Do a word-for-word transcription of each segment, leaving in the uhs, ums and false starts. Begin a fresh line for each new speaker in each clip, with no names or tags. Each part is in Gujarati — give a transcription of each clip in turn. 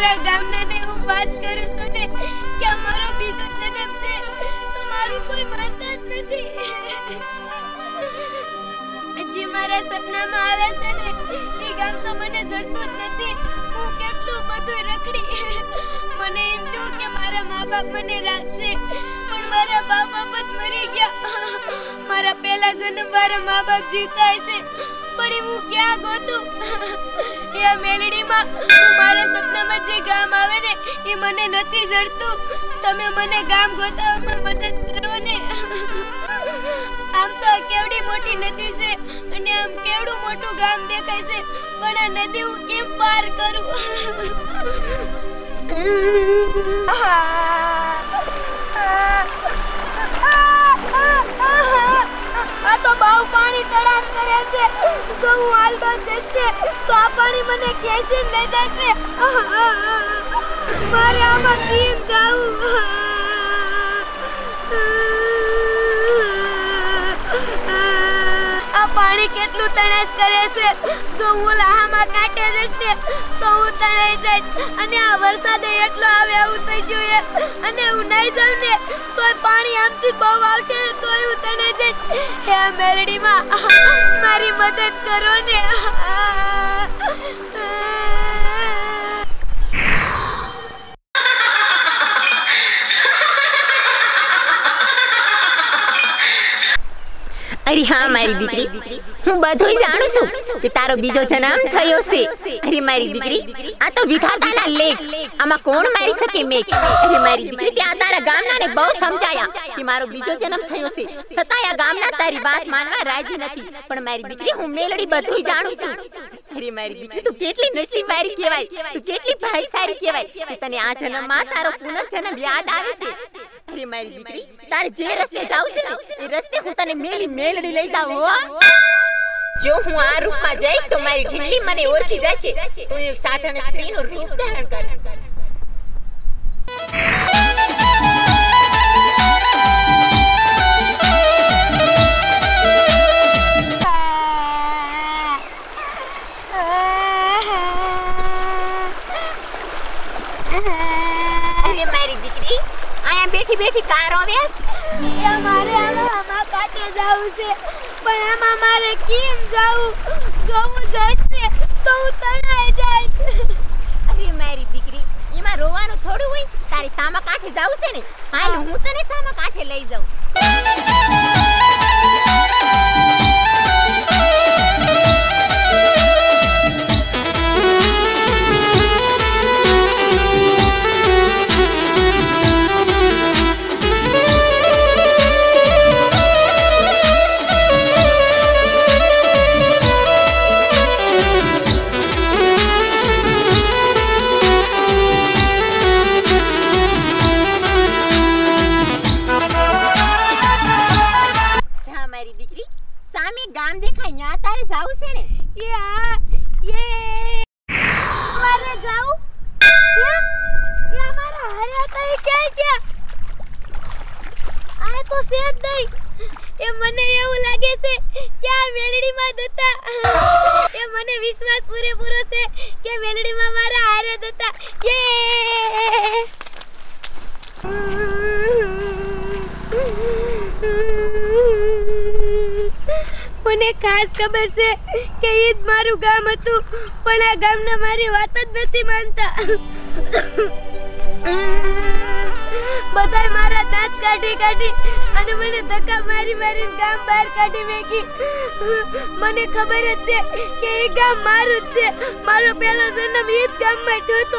મારા ગામનાને હું વાત કરું છું ને કે અમારો બીજો જન્મ છે તો મારું કોઈ માનતા જ નથી. જે મારા સપનામાં આવે છે ને એ ગામ તો મને જડતું જ નથી. હું કેટલું બધું રખડી મને એમ થયું કે મારા મા બાપ મને રાખશે પણ મારા બા બાપ જ મરી ગયા. મારા પહેલા જન્મ વાળા મા બાપ જીવતા છે પણ હું ક્યાં ગોતું? એ મેલડીમાં મારા સપનામાં જે ગામ આવે ને એ મને નથી જડતું. તમે મને ગામ ગોતવામાં મદદ કરો ને. આમ તો આ કેવડી મોટી નદી છે અને આમ કેવડું મોટું ગામ દેખાય છે પણ આ નદી હું કેમ પાર કરું? આ તો બહુ પાણી તળાશ કરે છે. જો હું હાલમાં જશે તો આ પાણી મને ખેંચીને લઈ જશે. મારે આમાં કેમ જાવું? આ પાણી કેટલું તણાશ કરે છે. જો હું લાહામાં કાંઠે જશે તો હું તણાઈ જઈશ અને આ વરસાદે એટલો આવે એવું થઈ ગયું અને હું નહીં જાઉં ને તો પાણી આમથી બહુ આવશે તો હું તણાઈ જઈશ. હે મેલડીમાં મારી મદદ કરો ને.
અરે હા મારી દીકરી, હું બધું જાણું છું કે તારો બીજો જન્મ થયો છે. અરે મારી દીકરી, આ તો વિધાતાના લેખ, આમાં કોણ મારી શકે મેઘ? અરે મારી દીકરી, ત્યાં તારા ગામનાને બહુ સમજાયા કે મારો બીજો જન્મ થયો છે, છતાં આ ગામના તારી વાત માનવા રાજી નથી. પણ મારી દીકરી, હું મેલડી બધું જાણું છું. અરે મારી દીકરી, તું કેટલી નસીબવાળી કહેવાય, તું કેટલી ભાગ્યશાળી કહેવાય કે તને આ જન્મમાં તારો પુનર્જન્મ યાદ આવે છે. અરે મારી દીકરી, તારે જે રસ્તે જાવ છે ને એ રસ્તે હું તને મેલી મેલડી લઈ જાવ હો. જો હું આ રૂપમાં જઈશ તો મારી ઢીંગલી મને ઓળખી જશે. તું એક સાધારણ સ્ત્રીનું રૂપ ધારણ કર. અરે મારી દીકરી, આયા બેઠી બેઠી કાર રોવેસ?
એ મારે આમાં કાંઠે જાવું છે પણ આમાં મારે કેમ જાવું? જો હું જઈશ ને તો હું તણાઈ જઈશ.
અરે મારી દીકરી, એમાં રોવાનું થોડું હોય. તારે સામા કાંઠે જાવું છે ને, હાલ હું તને સામા કાંઠે લઈ જાઉં. ગામ દેખાય, યા તારે જાવું છે ને?
એ આ એ મારે જાવું? હે એ અમારા હારે હતા એ ક્યાં ગયા? આ તો સેજ દઈ. એ મને એવું લાગે છે કે આ મેલડીમાં દતા. એ મને વિશ્વાસ પૂરેપૂરો છે કે મેલડીમાં મારા હારે દતા. એ મને ખાસ ખબર છે કે ઈદ મારું ગામ હતું પણ આ ગામના મારી વાત જ નથી માનતા. બધાય મારા દાંત કાઢી કાઢી અને મને ધક્કા મારી મારીને ગામ બહાર કાઢી મેકી. મને ખબર જ છે કે એ ગામ મારું જ છે. મારો પહેલો જન્મ ઈદ ગામમાં થયો હતો.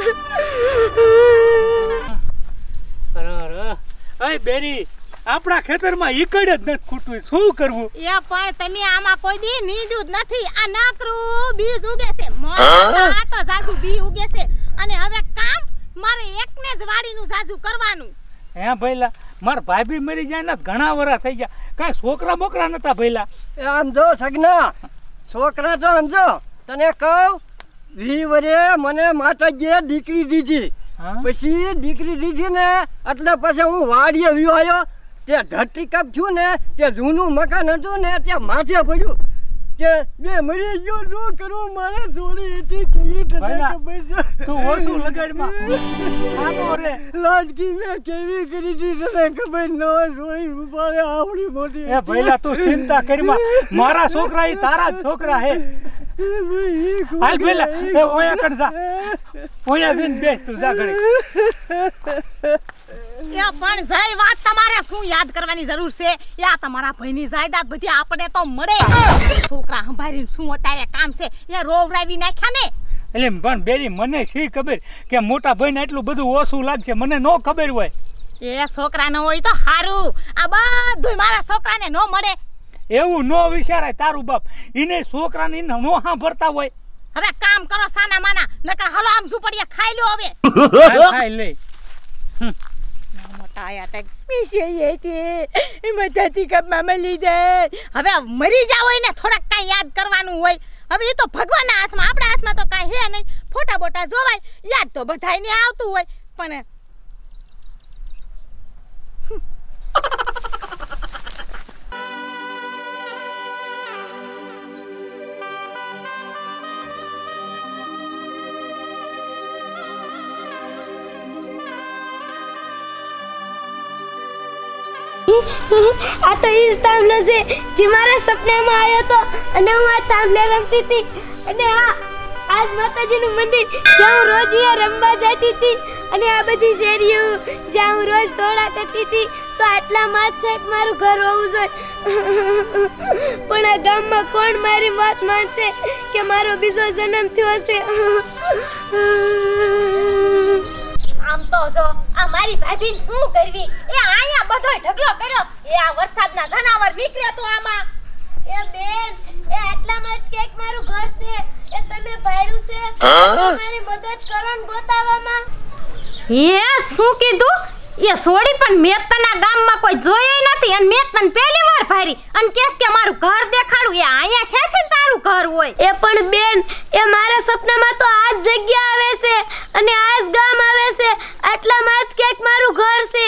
અરે અરે અય બેરી, આપણા ખેતરમાં ઈકડ જ નથી ખૂટવું, શું કરવું?
એ પણ તમે આમાં કોઈ દી નીંદું જ નથી. આ નાકરું બીજ ઉગે છે, મોઢામાં આ તો જાજુ બી ઉગે છે અને હવે કામ મારે એકને જ વાડીનું જાજુ કરવાનું.
હે ભઈલા, માર ભાભી મરી જાય ને ઘણા વરા થઈ ગયા, કાંઈ છોકરા બોકરા નતા ભઈલા.
એ આમ જો સગના, છોકરા તો આમ જો તને કહું, વી વરે મને માતાજીએ દીકરી દીધી. પછી દીકરી દીધી ને એટલે પછી હું વાડીએ વ્યો આવ્યો. તે ધરતી કપ થયું ને તે જૂનું મકાન હતું ને ત્યાં માથે પડ્યું. કે બે મરી ગયો શું કરું મારે છોડી હતી કેવી રીતે ખબર છે
તું ઓછું લગાડમાં આનો રે
લાડકી મેં કેવી કરી હતી તને ખબર ન હોય છોડી રૂપાળે આવડી મોટી
એ ભઈલા તું ચિંતા કરીમાં મારા છોકરા ઈ તારા જ છોકરા હે હાલ ભઈલા એ ઓયા કર જા ઓયા દિન બેસ તું જા ઘડી
એ પણ જઈ વાત તમારે શું યાદ કરવાની જરૂર છે યા તમારા ભાઈની જાયદાદ બધી આપણે તો મળે છોકરા સંભાળીને શું અત્યારે કામ છે એ રોવરાવી નાખ્યા ને
એટલે પણ બેરી મને શી ખબર કે મોટા ભાઈને એટલું બધું ઓછું લાગશે મને નો ખબર હોય
એ છોકરા ન હોય તો હારું આ બધું મારા છોકરાને નો મળે
એવું નો વિચારાય તારું બાપ ઈને છોકરાને નો સાંભળતા હોય
હવે કામ કરો સાના માના નકર હાલો આમ ઝૂંપડીએ ખાઈ લો હવે
ખાઈ લે
મોટા આયા તક પીસે એતી મજાથી કપમાં મળી જાય હવે મરી જાવ હોય ને થોડાક કાઈ યાદ કરવાનું હોય હવે એ તો ભગવાનના હાથમાં આપણા હાથમાં તો કાઈ હે નહીં ફોટા બોટા જોવાય યાદ તો બધાયને આવતું હોય પણ
આ તો ઈ જ થાંભલો છે જે મારા સપનામાં આવ્યો તો અને હું આ થાંભલે રમતી હતી અને આ આજ માતાજીનું મંદિર જ્યાં હું રોજ અહીંયા રમવા જતી હતી અને આ બધી શેરીઓ જ્યાં હું રોજ દોડા કરતી હતી તો આટલામાં જ છે મારું ઘર હોવું જોઈએ પણ આ ગામમાં કોણ મારી વાત માનશે કે મારો બીજો જન્મ થયો છે
આમ તો જો આ મારી ભાભીને શું કરવી એ આયા બધોય ઢગલો કર્યો એ આ વરસાદના જનાવર નીકળ્યો તો આમાં
એ બેન એ આટલામાં જ કેક મારું ઘર છે એ તમે ભાયરું છે મારી મદદ કરો ને ગોતાવામાં
હે શું કીધું એ સોડી પણ મેં તના ગામમાં કોઈ જોયે નથી અને મેં તને પહેલી વાર ભારી અને કેસ કે મારું ઘર દેખાડું એ આયા છે છે તારું ઘર હોય
એ પણ બેન એ મારા સપનામાં તો આ જ જગ્યા આવે છે અને આ જ ગામ આવે છે આટલામાં જ કેક મારું ઘર છે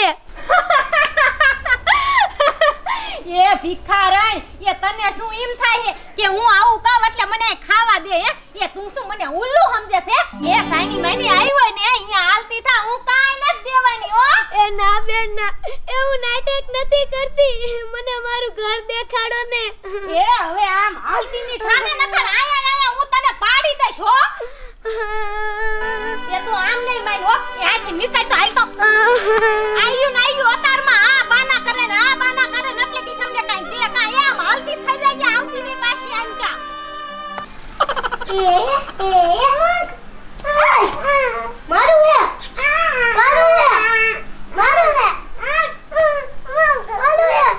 એ ભિખારણ એ તને શું એમ થાય છે કે હું આવું કાવ એટલે મને ખાવા દે હે એ તું શું મને ઉલ્લુ સમજે છે એ સાઈની માની આવી હોય ને અહીંયા હાલતી થા હું કાઈ ન દેવાની હો
એ ના બેન ના એવું નાટક નથી કરતી મને મારું ઘર દેખાડો ને
એ હવે આમ હાલતી ની થાને નકર આયા આયા હું તને પાડી દઈશ હો એ તું આમ નહીં માન હો એ આથી નીકળ તો આઈ તો આયુ ન આયુ અતારમાં આ બાના કરે ને આ બાના કરે ને એટલે કી સામને કાઈ દે કાઈ આમ હાલતી થઈ જાય આવતી ની પાછી આનકા
એ એ મારું હે મારું હે મારું હે મારું હે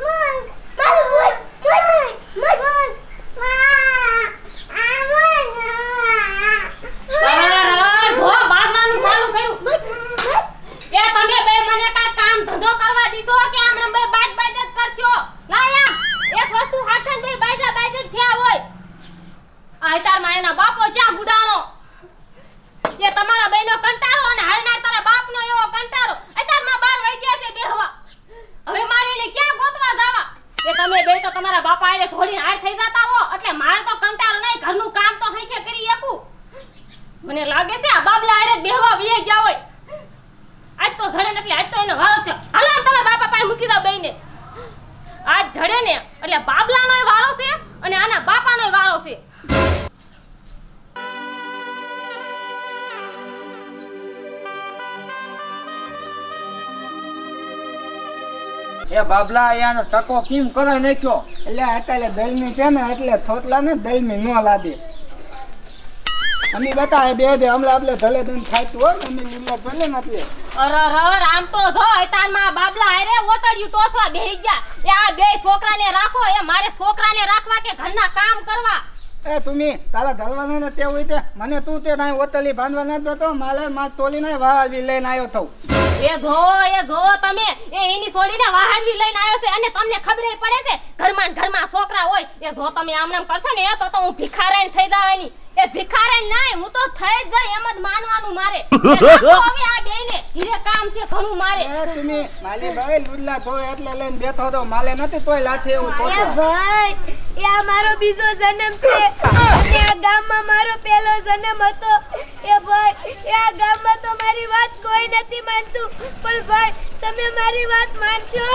મને લાગે છે આ બાબલા હારે બેહવા વિયે ગયા હોય આજ તો જડે ને એટલે આજ તો એનો વારો છે હાલો તમારા બાપા પાસે મૂકી દો બેયને આજ જડે ને એટલે બાબલાનોય વારો છે અને આના બાપાનોય વારો છે
એ બાબલા આયાનો ટકો કેમ કરે નાખ્યો
એટલે અત્યારે દલમી છે ને એટલે થોતલા ને દલમી નો લાદે અમે બતા બે બે હમણાં આપણે ધલે દન ખાતું હોય અમે લીલા ભલે નથી
અરે અરે આમ તો જો હૈતાનમાં બાબલા હારે ઓટડ્યું ટોસવા બેહી ગયા એ આ બે છોકરાને રાખો એ મારે છોકરાને રાખવા કે ઘરના કામ કરવા
એ તુમી તારા ધલવાનો ને તે હોય તે મને તું તે નાય ઓટલી બાંધવા ન દેતો માલે માં તોલી નાય વાવી લઈને આવ્યો તો
એ જો એ જો તમે એ એની છોડીને વાહનવી લઈને આવ્યો છે અને તમને ખબર પડે છે ઘરમાં ને ઘરમાં છોકરા હોય એ જો તમે આમ નામ કરશો ને તો તો હું ભિખારણ થઈ જવાની એ ભિખારણ નહીં હું તો થઈ જ જાય એમ જ માનવાનું મારે હવે આ બેને હીરે કામ છે ઘણું મારે
એ તુમી માલી ભાઈ લુલ્લા તો એટલે લઈને બેઠો તો માલે નથી તોય લાઠી એવું તો
એ ભાઈ એ આ મારો બીજો જન્મ છે અને આ ગામમાં મારો પહેલો જન્મ હતો એ ભાઈ એ આ ગામમાં તો મારી વાત કોઈ નથી માનતું પણ ભાઈ તમે મારી વાત માનશો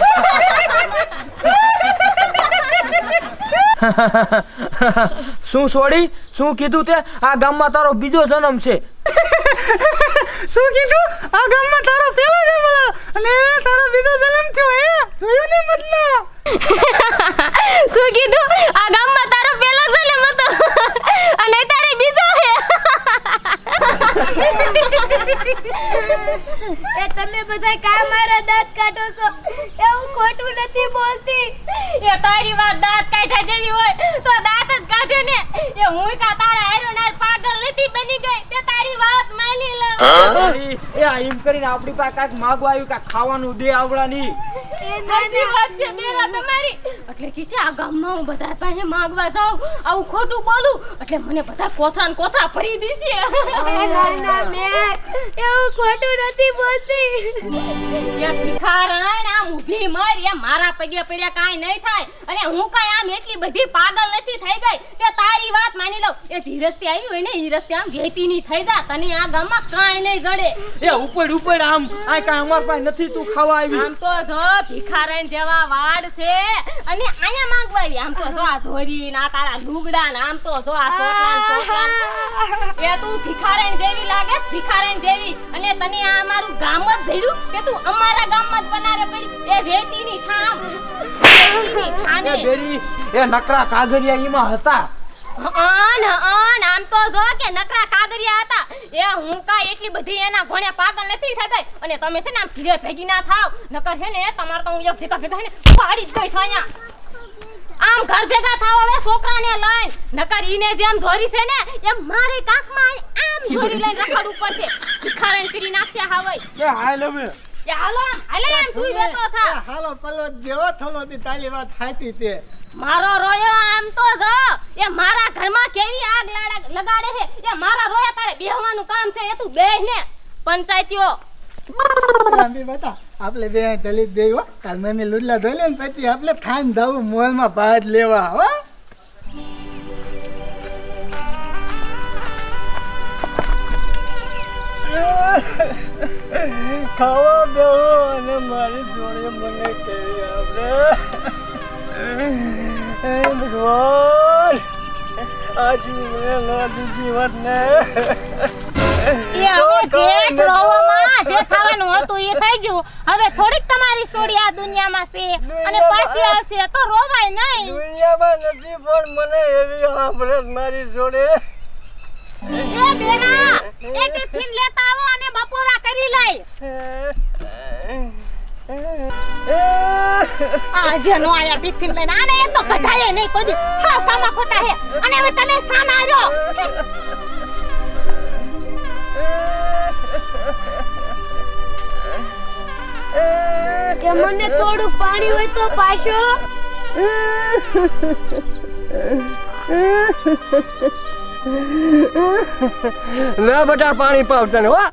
શું છોડી શું કીધું તે આ ગામમાં તારો બીજો જન્મ છે
શું કીધું આ ગામમાં તારો પહેલો જન્મ અને તારો બીજો જન્મ થયો હે જોયું ને મતલબ
શું કીધું આ ગામમાં તારો પહેલો જન્મ હતો અને તારે બીજો છે એ તમે બધા કા મારા દાંત કાઢો છો એવું ખોટું નથી બોલતી એ તારી વાત દાંત કાઢ્યા જેવી હોય તો દાંત જ કાઢે ને એ હું કા તારા હારો ના પાગલ નથી બની ગઈ તે તારી વાત માની લે
એ આ એમ કરીને આપણી પાસે કાક માંગવા આવ્યું કા ખાવાનું દે આવડાની
એ નાની વાત છે બેરા તમારી એટલે કિસે આ ગામમાં હું બધા પાસે માંગવા જાઉં આવું ખોટું બોલું એટલે મને બધા કોથરા ને કોથરા ભરી દીશે ના ના મે એવું ખોટું નથી બોલતી એ ભિખારણ આમ ઊભી મર એ મારા પગે પડ્યા કાઈ નહીં થાય અને હું કાઈ આમ એટલી બધી પાગલ નથી થઈ ગઈ તે તારી વાત માની લઉં એ જે રસ્તે આવી હોય ને એ રસ્તે આમ વેતી ની થઈ જા તને આ ગામમાં કાઈ નહીં જડે
એ ઉપર ઉપર આમ આ કાઈ અમાર પાસે નથી તું ખાવા આવી
આમ તો જો ભિખારણ જેવા વાડ છે અને આયા માંગવા આવી આમ તો જો આ ધોરી ના તારા લુગડા ને આમ તો જો આ સોટલા ને સોટલા એ તું ભિખારણ જેવી લાગે ભિખારણ જેવી અને તને આ અમારું ગામ જ જડ્યું કે તું અમારા ગામમાં જ બનારે પડી એ વેતી ની થામ
એ બેરી એ નકરા કાગરિયા ઈમાં હતા
અન અન આમ તો જો કે નકરા કાગરિયા હતા એ હું કા એટલી બધી એના ઘોણે પાગલ નથી થઈ ગઈ અને તમે છે ને આમ ધીરે ભેગી ના થાવ નકર છે ને તમાર તો હું એક ભેગા ભેગા ને પાડી જ ગઈ છું અહીંયા આમ ઘર ભેગા થાવ હવે છોકરાને લઈને નકર ઈને જેમ જોરી છે ને એમ મારે કાખમાં આમ જોરી લઈને રખડવું પડશે ભિખારણ કરી નાખશે હાવઈ
એ હાલ હવે
એ હાલો આમ હાલે આમ તું બેઠો થા
હાલો પલો જેવો થલો દી તાલી વાત થાતી તે
મારો રોયો આમ તો જો એ મારા ઘરમાં કેવી આગ લગાડે છે એ મારા રોયા તારે બેહવાનું કામ છે એ તું બેહ ને પંચાયતીઓ
રામી બેટા આપણે બે દલિત બે હો કાલ મમ્મી લુડલા ધોલે ને પછી આપણે ખાન જાવું મોલ માં ભાત લેવા હો ખાવા બેહો અને મારી જોડે મને કેવી આપણે ભગવાન આજ મને ના દીધી વાત ને
એ હવે જે રોવામાં જે થવાનું હતું એ થઈ ગયું હવે થોડીક તમારી સોડી આ દુનિયામાં છે અને પાછી આવશે તો રોવાય નહીં
દુનિયામાં નથી પણ મને એવી આભરે મારી જોડે
એ બેરા એ ટિફિન લેતા આવો અને બપોરા કરી લઈ આ જે નો આયા ટિફિન લઈને આને એ તો કઢાય નહીં કોઈ હાવ કામા ખોટા હે અને હવે તમે સાના આવ્યો
કે મને થોડું પાણી હોય તો પાશો
ના બેટા પાણી પાવ તને હો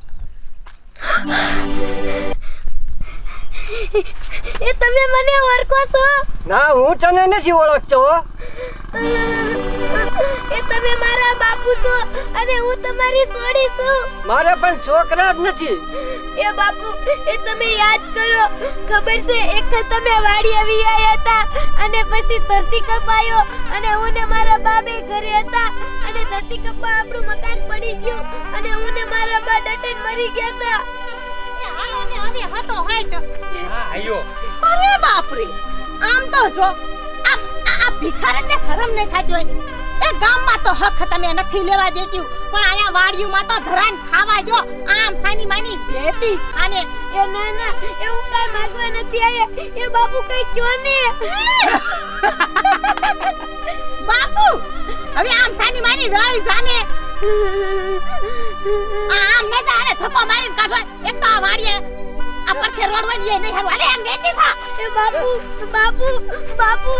એ તમે મને ઓળખો છો
ના હું તને નથી ઓળખતો
એ તમે મારા બાપુ છો અને હું તમારી સોડી છું
મારે પણ છોકરા જ નથી
એ બાપુ એ તમે યાદ કરો ખબર છે એક તમે વાડી આવી આયા હતા અને પછી ધરતી કપાયો અને હું ને મારા બાબે ઘરે હતા અને ધરતી કપા આપણું મકાન પડી ગયું અને હું ને મારા બા ડટન મરી ગયા હતા
એ હાલો ને હવે હટો હાઈટ
હા આયો
અરે બાપ રે આમ તો જો આ આ ભિખારણને શરમ ન થાતી હોય એ ગામમાં તો હક તમે નથી લેવા દેતી પણ આયા વાડીઓમાં તો ધરાન ખાવા દો આમ સાની માની બેટી ખાને
એ ના ના એવું કાઈ માંગવા નથી આયા એ બાપુ કઈ કયો ને
બાપુ હવે આમ સાની માની વેઈ જાને આમ ન જાને થકો મારીને કાઢો એક તો આ વાડીએ આ પરખે રોડ હોય એ નહીં હારું અરે આમ બેટી થા
એ બાપુ બાપુ બાપુ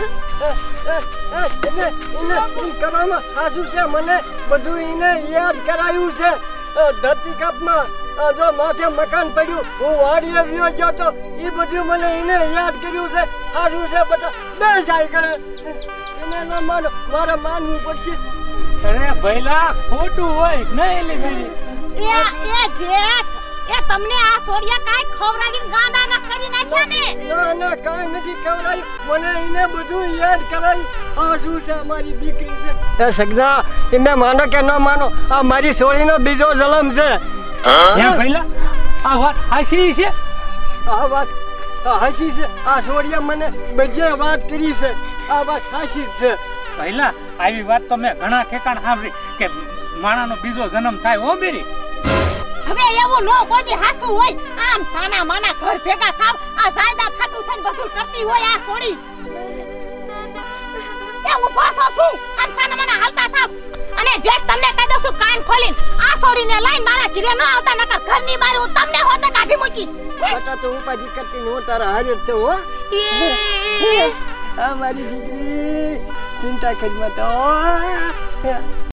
એને એને કરવામાં આસુ છે મને બધું એને યાદ કરાયું છે ધરતી કપમાં આ જો માથે મકાન પડ્યું હું વાડીએ વ્યો ગયો તો એ બધું મને એને યાદ કર્યું છે સારું છે બધા બે જાય કરે એને ન માનો મારે માનવું પડશે
અરે ભઈલા ખોટું હોય નહીં એલી બેની
એ એ જેઠ એ તમને આ સોડિયા કાઈ ખવરાવીને ગાંડા ના કરી નાખ્યા ને
ના ના કાંઈ નથી ખવડાવ્યું મને એને બધું યાદ કરાવ્યું આ શું છે મારી દીકરી છે તે સગના તમે માનો કે ન માનો આ મારી સોળીનો બીજો જન્મ છે
હે ભઈલા આ વાત હાસી છે
આ વાત આ હાસી છે આ સોડિયા મને બધે વાત કરી છે આ વાત હાસી છે
ભઈલા આવી વાત તો મેં ઘણા ઠેકાણ સાંભળી કે માણાનો બીજો જન્મ થાય હો બેરી
હવે એવું નો કોઈ હાસુ હોય આમ સાના માના ઘર ભેગા થાવ આ જાયદા થાટું થઈને બધું કરતી હોય આ સોડી એ હું પાછો છું આમ સાના માના હાલતા થાવ અને જેઠ તમને કહી દઉં છું કાન ખોલીને આ સોડીને લઈને મારા ઘરે ન આવતા નકર ઘરની બહાર હું તમને હોતે કાઢી મૂકીશ
બટા તો ઉપાધિ કરતી ને હું તારા હારે જ છું હો આ મારી દીકરી ચિંતા કરી મત